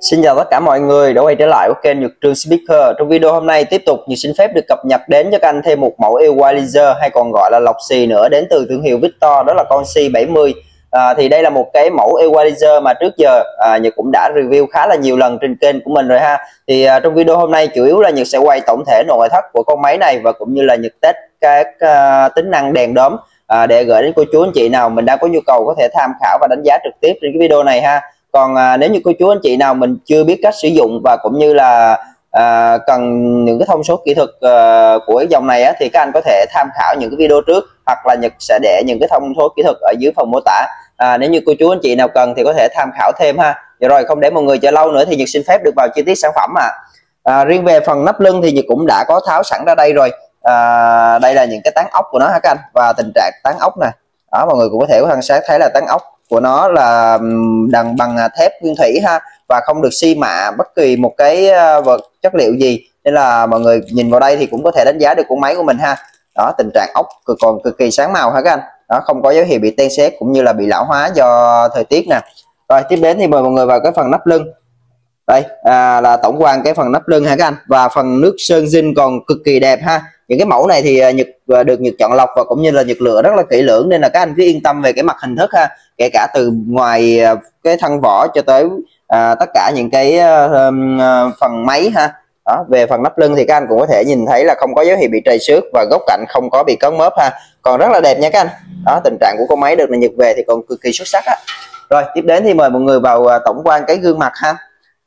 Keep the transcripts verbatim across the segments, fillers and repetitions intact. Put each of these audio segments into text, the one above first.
Xin chào tất cả mọi người đã quay trở lại với kênh Nhật Trường Speaker. Trong video hôm nay tiếp tục Nhật xin phép được cập nhật đến cho các anh thêm một mẫu equalizer hay còn gọi là lọc xì nữa đến từ thương hiệu Victor, đó là con C bảy mươi. À, thì đây là một cái mẫu equalizer mà trước giờ à, Nhật cũng đã review khá là nhiều lần trên kênh của mình rồi ha. Thì à, trong video hôm nay chủ yếu là Nhật sẽ quay tổng thể nội thất của con máy này và cũng như là Nhật test các à, tính năng đèn đóm à, để gửi đến cô chú anh chị nào mình đang có nhu cầu có thể tham khảo và đánh giá trực tiếp trên cái video này ha. Còn à, nếu như cô chú anh chị nào mình chưa biết cách sử dụng và cũng như là à, cần những cái thông số kỹ thuật à, của cái dòng này á, thì các anh có thể tham khảo những cái video trước, hoặc là Nhật sẽ để những cái thông số kỹ thuật ở dưới phần mô tả. À, nếu như cô chú anh chị nào cần thì có thể tham khảo thêm ha. Giờ rồi không để mọi người chờ lâu nữa thì Nhật xin phép được vào chi tiết sản phẩm ạ. À. À, riêng về phần nắp lưng thì Nhật cũng đã có tháo sẵn ra đây rồi. À, đây là những cái tán ốc của nó ha các anh, và tình trạng tán ốc nè. Đó, mọi người cũng có thể quan sát thấy là tán ốc của nó là đằng bằng thép nguyên thủy ha, và không được xi mạ bất kỳ một cái vật chất liệu gì, nên là mọi người nhìn vào đây thì cũng có thể đánh giá được con máy của mình ha. Đó, tình trạng ốc cực còn cực kỳ sáng màu ha các anh. Đó, không có dấu hiệu bị ten sét cũng như là bị lão hóa do thời tiết nè. Rồi tiếp đến thì mời mọi người vào cái phần nắp lưng. Đây à, là tổng quan cái phần nắp lưng ha các anh, và phần nước sơn zin còn cực kỳ đẹp ha. Những cái mẫu này thì Nhật được Nhật chọn lọc và cũng như là Nhật lựa rất là kỹ lưỡng, nên là các anh cứ yên tâm về cái mặt hình thức ha, kể cả từ ngoài cái thân vỏ cho tới à, tất cả những cái uh, phần máy ha. Đó, về phần nắp lưng thì các anh cũng có thể nhìn thấy là không có dấu hiệu bị trầy xước và góc cạnh không có bị cấn mớp ha, còn rất là đẹp nha các anh. Đó, tình trạng của con máy được là Nhật về thì còn cực kỳ xuất sắc á. Rồi tiếp đến thì mời mọi người vào tổng quan cái gương mặt ha.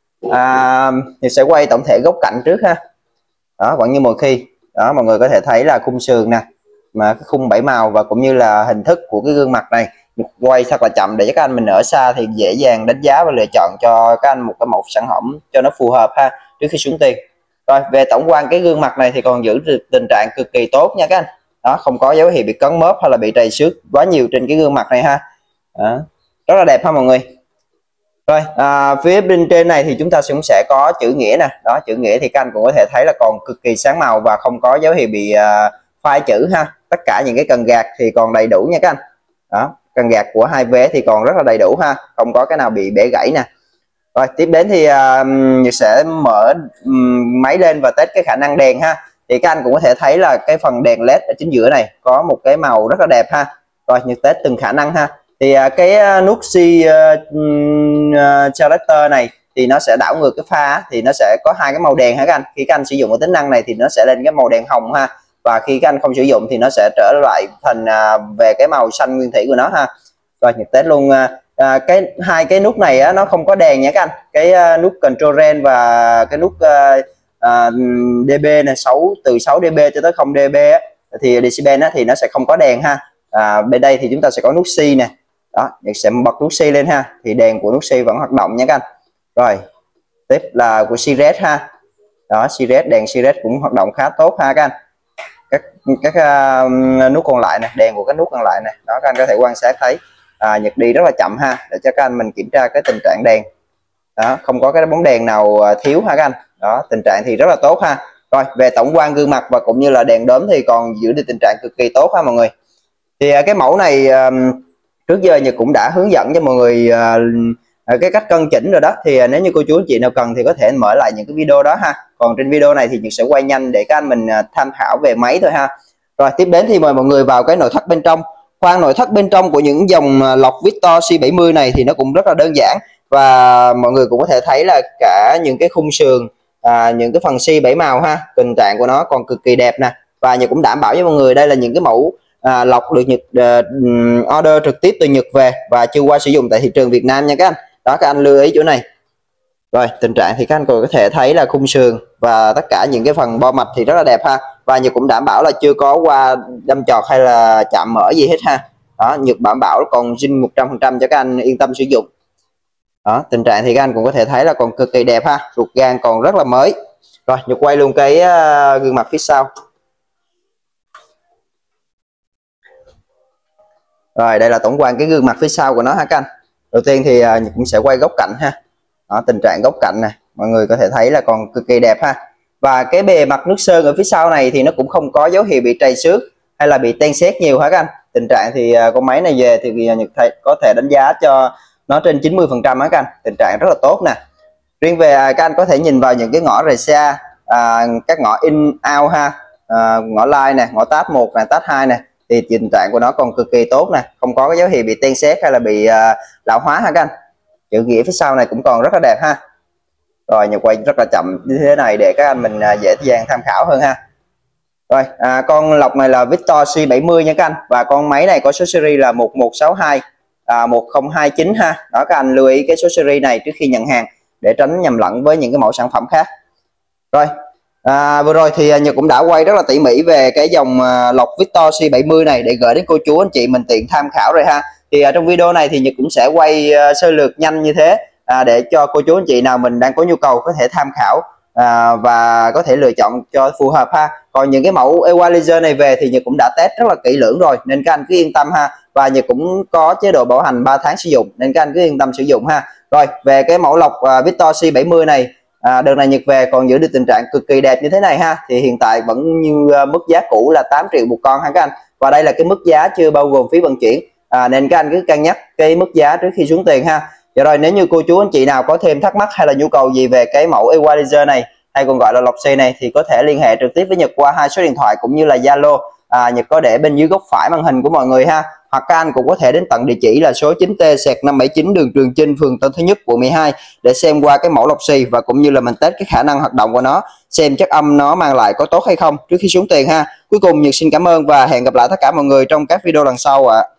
À, thì sẽ quay tổng thể góc cạnh trước ha. Đó, vẫn như mọi khi. Đó, mọi người có thể thấy là khung sườn nè, mà cái khung bảy màu và cũng như là hình thức của cái gương mặt này quay thật là chậm để cho các anh mình ở xa thì dễ dàng đánh giá và lựa chọn cho các anh một cái mẫu sản phẩm cho nó phù hợp ha trước khi xuống tiền. Rồi về tổng quan cái gương mặt này thì còn giữ được tình trạng cực kỳ tốt nha các anh. Đó, không có dấu hiệu bị cấn mớp hay là bị trầy xước quá nhiều trên cái gương mặt này ha. Đó, rất là đẹp ha mọi người. Rồi à, phía bên trên này thì chúng ta cũng sẽ có chữ nghĩa nè. Đó, chữ nghĩa thì các anh cũng có thể thấy là còn cực kỳ sáng màu và không có dấu hiệu bị uh, phai chữ ha. Tất cả những cái cần gạt thì còn đầy đủ nha các anh. Đó, cần gạt của hai vé thì còn rất là đầy đủ ha, không có cái nào bị bể gãy nè. Rồi tiếp đến thì uh, sẽ mở um, máy lên và test cái khả năng đèn ha. Thì các anh cũng có thể thấy là cái phần đèn led ở chính giữa này có một cái màu rất là đẹp ha. Rồi như test từng khả năng ha. Thì cái nút C uh, character này thì nó sẽ đảo ngược cái pha, thì nó sẽ có hai cái màu đèn ha các anh. Khi các anh sử dụng cái tính năng này thì nó sẽ lên cái màu đèn hồng ha, và khi các anh không sử dụng thì nó sẽ trở lại thành uh, về cái màu xanh nguyên thủy của nó ha. Rồi Nhật test luôn uh, cái hai cái nút này á, nó không có đèn nha các anh. Cái uh, nút control range và cái nút uh, uh, dB này sáu từ sáu dB cho tới không dB á, thì decibel á, thì nó sẽ không có đèn ha. À, bên đây thì chúng ta sẽ có nút C nè. Đó, Nhật sẽ bật nút C lên ha, thì đèn của nút C vẫn hoạt động nha các anh. Rồi tiếp là của Siret ha. Đó, Siret, đèn Siret cũng hoạt động khá tốt ha các anh. Các các uh, nút còn lại nè, đèn của các nút còn lại nè, đó các anh có thể quan sát thấy. À, Nhật đi rất là chậm ha, để cho các anh mình kiểm tra cái tình trạng đèn. Đó, không có cái bóng đèn nào thiếu ha các anh. Đó, tình trạng thì rất là tốt ha. Rồi về tổng quan gương mặt và cũng như là đèn đóm thì còn giữ được tình trạng cực kỳ tốt ha mọi người. Thì cái mẫu này uh, trước giờ Nhật cũng đã hướng dẫn cho mọi người uh, cái cách cân chỉnh rồi đó, thì uh, nếu như cô chú anh chị nào cần thì có thể mở lại những cái video đó ha. Còn trên video này thì Nhật sẽ quay nhanh để các anh mình uh, tham khảo về máy thôi ha. Rồi tiếp đến thì mời mọi người vào cái nội thất bên trong. Khoang nội thất bên trong của những dòng uh, lọc Victor C bảy mươi này thì nó cũng rất là đơn giản, và mọi người cũng có thể thấy là cả những cái khung sườn, uh, những cái phần C bảy màu ha, tình trạng của nó còn cực kỳ đẹp nè, và Nhật cũng đảm bảo với mọi người đây là những cái mẫu À, lọc được Nhật uh, order trực tiếp từ Nhật về và chưa qua sử dụng tại thị trường Việt Nam nha các anh. Đó, các anh lưu ý chỗ này. Rồi tình trạng thì các anh có thể thấy là khung sườn và tất cả những cái phần bo mạch thì rất là đẹp ha, và Nhật cũng đảm bảo là chưa có qua đâm chọt hay là chạm mỡ gì hết ha. Đó, Nhật đảm bảo còn zin một trăm phần trăm cho các anh yên tâm sử dụng. Đó, tình trạng thì các anh cũng có thể thấy là còn cực kỳ đẹp ha, ruột gan còn rất là mới. Rồi Nhật quay luôn cái uh, gương mặt phía sau. Rồi đây là tổng quan cái gương mặt phía sau của nó ha các anh. Đầu tiên thì uh, cũng sẽ quay góc cạnh ha. Đó, tình trạng góc cạnh này mọi người có thể thấy là còn cực kỳ đẹp ha. Và cái bề mặt nước sơn ở phía sau này thì nó cũng không có dấu hiệu bị trầy xước hay là bị ten sét nhiều ha các anh. Tình trạng thì uh, con máy này về thì Nhật có thể đánh giá cho nó trên chín mươi phần trăm ha các anh. Tình trạng rất là tốt nè. Riêng về à, các anh có thể nhìn vào những cái ngõ rờ xê a, à, các ngõ in out ha, à, ngõ line nè, ngõ tab một nè, tab hai nè, thì tình trạng của nó còn cực kỳ tốt nè, không có cái dấu hiệu bị ten sét hay là bị à, lão hóa ha các anh. Chữ nghĩa phía sau này cũng còn rất là đẹp ha. Rồi Nhật quay rất là chậm như thế này để các anh mình à, dễ dàng tham khảo hơn ha. Rồi à, con lọc này là Victor C bảy mươi nha các anh, và con máy này có số series là một một sáu hai à, một không hai chín ha. Đó, các anh lưu ý cái số series này trước khi nhận hàng để tránh nhầm lẫn với những cái mẫu sản phẩm khác. Rồi à, vừa rồi thì Nhật cũng đã quay rất là tỉ mỉ về cái dòng à, lọc Victor C bảy mươi này để gửi đến cô chú anh chị mình tiện tham khảo rồi ha. Thì à, trong video này thì Nhật cũng sẽ quay à, sơ lược nhanh như thế à, để cho cô chú anh chị nào mình đang có nhu cầu có thể tham khảo à, và có thể lựa chọn cho phù hợp ha. Còn những cái mẫu Equalizer này về thì Nhật cũng đã test rất là kỹ lưỡng rồi nên các anh cứ yên tâm ha, và Nhật cũng có chế độ bảo hành ba tháng sử dụng nên các anh cứ yên tâm sử dụng ha. Rồi về cái mẫu lọc uh, Victor C bảy mươi này, à, đợt này Nhật về còn giữ được tình trạng cực kỳ đẹp như thế này ha, thì hiện tại vẫn như uh, mức giá cũ là tám triệu một con ha các anh, và đây là cái mức giá chưa bao gồm phí vận chuyển, à, nên các anh cứ cân nhắc cái mức giá trước khi xuống tiền ha. Và rồi nếu như cô chú anh chị nào có thêm thắc mắc hay là nhu cầu gì về cái mẫu Equalizer này hay còn gọi là lọc xì này thì có thể liên hệ trực tiếp với Nhật qua hai số điện thoại cũng như là Zalo, à, Nhật có để bên dưới góc phải màn hình của mọi người ha. Hoặc các anh cũng có thể đến tận địa chỉ là số chín T năm bảy chín đường Trường Chinh, phường Tân Thới Nhất, quận mười hai để xem qua cái mẫu lọc xì và cũng như là mình test cái khả năng hoạt động của nó, xem chất âm nó mang lại có tốt hay không trước khi xuống tiền ha. Cuối cùng Nhật xin cảm ơn và hẹn gặp lại tất cả mọi người trong các video lần sau ạ. À.